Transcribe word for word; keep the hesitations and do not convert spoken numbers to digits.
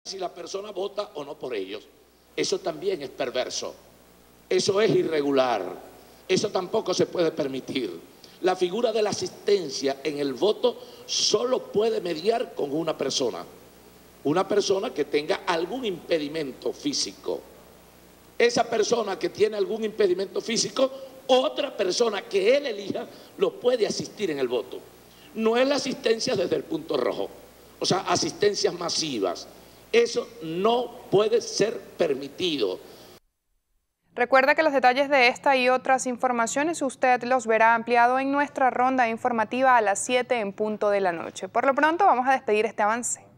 si la persona vota o no por ellos. Eso también es perverso, eso es irregular, eso tampoco se puede permitir. La figura de la asistencia en el voto solo puede mediar con una persona, una persona que tenga algún impedimento físico. Esa persona que tiene algún impedimento físico, otra persona que él elija lo puede asistir en el voto. No es la asistencia desde el punto rojo, o sea, asistencias masivas. Eso no puede ser permitido. Recuerda que los detalles de esta y otras informaciones usted los verá ampliado en nuestra ronda informativa a las siete en punto de la noche. Por lo pronto vamos a despedir este avance.